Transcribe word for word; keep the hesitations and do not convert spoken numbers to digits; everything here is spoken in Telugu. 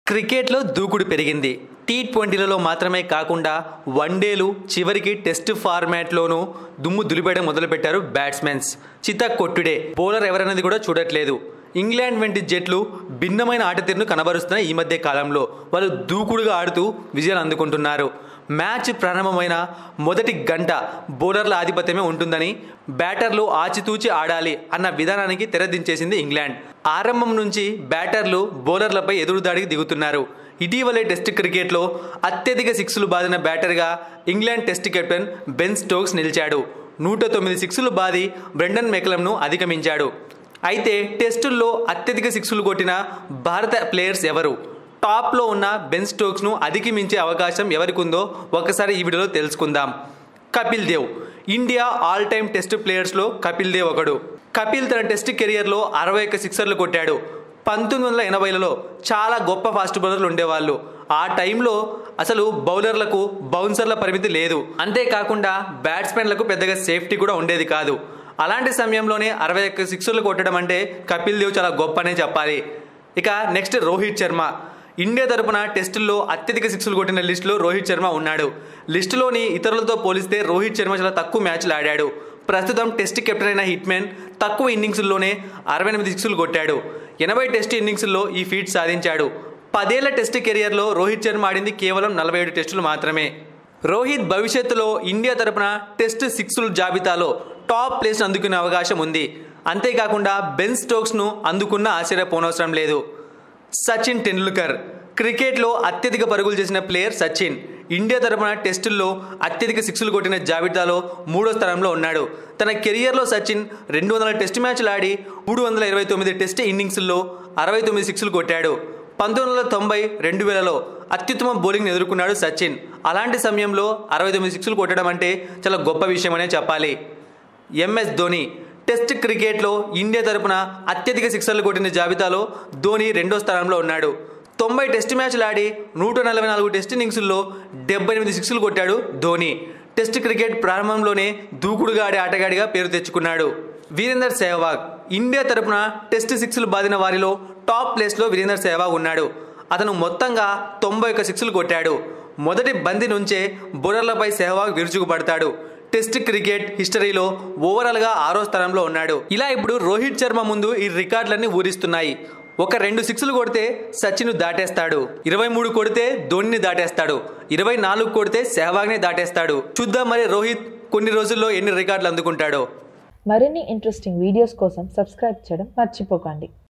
క్రికెట్లో దూకుడు పెరిగింది. టీ ట్వంటీలలో మాత్రమే కాకుండా వన్డేలు చివరికి టెస్ట్ ఫార్మాట్లోనూ దుమ్ము దులిపేయడం మొదలుపెట్టారు బ్యాట్స్మెన్స్. చిత్త కొట్టుడే బౌలర్ ఎవరన్నది కూడా చూడట్లేదు. ఇంగ్లాండ్ వంటి జట్లు భిన్నమైన ఆటతీరును కనబరుస్తున్న ఈ మధ్య కాలంలో వాళ్ళు దూకుడుగా ఆడుతూ విజయాలు అందుకుంటున్నారు. మ్యాచ్ ప్రారంభమైన మొదటి గంట బౌలర్ల ఆధిపత్యమే ఉంటుందని, బ్యాటర్లు ఆచితూచి ఆడాలి అన్న విధానానికి తెరదించేసింది ఇంగ్లాండ్. ఆరంభం నుంచి బ్యాటర్లు బౌలర్లపై ఎదురుదాడికి దిగుతున్నారు. ఇటీవలే టెస్ట్ క్రికెట్లో అత్యధిక సిక్స్లు బాదిన బ్యాటర్గా England test captain Ben Stokes నిలిచాడు. నూట తొమ్మిది సిక్స్లు బాది బ్రెండన్ మెకలంను అధిగమించాడు. అయితే టెస్టుల్లో అత్యధిక సిక్స్లు కొట్టిన భారత ప్లేయర్స్ ఎవరు? టాప్లో ఉన్న బెన్ స్టోక్స్ను అధిగమించే అవకాశం ఎవరికి ఉందో ఒకసారి ఈ వీడియోలో తెలుసుకుందాం. Kapil Dev India all time test ప్లేయర్స్లో కపిల్ దేవ్ ఒకడు. కపిల్ తన టెస్ట్ కెరియర్లో అరవై ఒక్క సిక్సర్లు కొట్టాడు. పంతొమ్మిది వందల ఎనభైలలో చాలా గొప్ప ఫాస్ట్ బౌలర్లు ఉండేవాళ్ళు. ఆ టైంలో అసలు బౌలర్లకు బౌన్సర్ల పరిమితి లేదు. అంతేకాకుండా బ్యాట్స్మెన్లకు పెద్దగా సేఫ్టీ కూడా ఉండేది కాదు. అలాంటి సమయంలోనే అరవై ఒక్క సిక్సర్లు కొట్టడం అంటే కపిల్ దేవ్ చాలా గొప్ప అనే చెప్పాలి. ఇక నెక్స్ట్ రోహిత్ శర్మ. ఇండియా తరపున టెస్టుల్లో అత్యధిక సిక్స్లు కొట్టిన లిస్టులో రోహిత్ శర్మ ఉన్నాడు. లిస్టులోని ఇతరులతో పోలిస్తే రోహిత్ శర్మ చాలా తక్కువ మ్యాచ్లు ఆడాడు. ప్రస్తుతం టెస్ట్ కెప్టెన్ అయిన హిట్మెన్ తక్కువ ఇన్నింగ్స్లోనే అరవై ఎనిమిది సిక్స్లు కొట్టాడు. ఎనభై టెస్ట్ ఇన్నింగ్స్లో ఈ ఫీట్ సాధించాడు. పదేళ్ల టెస్ట్ కెరియర్లో రోహిత్ శర్మ ఆడింది కేవలం నలభై ఏడు టెస్టులు మాత్రమే. రోహిత్ భవిష్యత్తులో ఇండియా తరపున టెస్ట్ సిక్స్ల జాబితాలో టాప్ ప్లేస్ను అందుకునే అవకాశం ఉంది. అంతేకాకుండా బెన్ స్టోక్స్ను అందుకున్న ఆశ్చర్యపోనవసరం లేదు. సచిన్ టెండూల్కర్ క్రికెట్లో అత్యధిక పరుగులు చేసిన ప్లేయర్ సచిన్. ఇండియా తరపున టెస్టుల్లో అత్యధిక సిక్స్లు కొట్టిన జాబితాలో మూడో స్థానంలో ఉన్నాడు. తన కెరియర్లో సచిన్ రెండు వందల టెస్ట్ మ్యాచ్లు ఆడి మూడు వందల ఇరవై తొమ్మిది టెస్ట్ ఇన్నింగ్స్ల్లో అరవై తొమ్మిది సిక్స్లు కొట్టాడు. పంతొమ్మిది వందల తొంభై రెండు వేలలో అత్యుత్తమ బౌలింగ్ను ఎదుర్కొన్నాడు సచిన్. అలాంటి సమయంలో అరవై తొమ్మిది సిక్స్లు కొట్టడం అంటే చాలా గొప్ప విషయం అనే చెప్పాలి. ఎంఎస్ ధోని టెస్ట్ క్రికెట్లో ఇండియా తరపున అత్యధిక సిక్సర్లు కొట్టిన జాబితాలో ధోని రెండో స్థానంలో ఉన్నాడు. తొంభై టెస్ట్ మ్యాచ్లు ఆడి నూట నలభై నాలుగు టెస్ట్ ఇన్నింగ్స్ల్లో డెబ్బై ఎనిమిది సిక్స్లు కొట్టాడు ధోని. టెస్ట్ క్రికెట్ ప్రారంభంలోనే దూకుడుగా ఆడే ఆటగాడిగా పేరు తెచ్చుకున్నాడు. వీరేందర్ సెహ్వాగ్ ఇండియా తరపున టెస్ట్ సిక్స్లు బాదిన వారిలో టాప్ ప్లేస్లో వీరేందర్ సెహ్వాగ్ ఉన్నాడు. అతను మొత్తంగా తొంభై ఒక్క సిక్స్లు కొట్టాడు. మొదటి బంతి నుంచే బౌలర్లపై సెహ్వాగ్ విరుచుకుపడతాడు. టెస్ట్ క్రికెట్ హిస్టరీలో ఓవరాల్గా ఆరో స్థానంలో ఉన్నాడు. ఇలా ఇప్పుడు రోహిత్ శర్మ ముందు ఈ రికార్డులన్నీ ఊరిస్తున్నాయి. ఒక రెండు సిక్స్లు కొడితే సచిన్ దాటేస్తాడు, ఇరవై మూడు కొడితే ధోనిని దాటేస్తాడు, ఇరవై నాలుగు కొడితే సెహ్వాగ్ని దాటేస్తాడు. చూద్దాం మరి రోహిత్ కొన్ని రోజుల్లో ఎన్ని రికార్డులు అందుకుంటాడో. మరిన్ని ఇంట్రెస్టింగ్ వీడియోస్ కోసం సబ్స్క్రైబ్ చేయడం మర్చిపోకండి.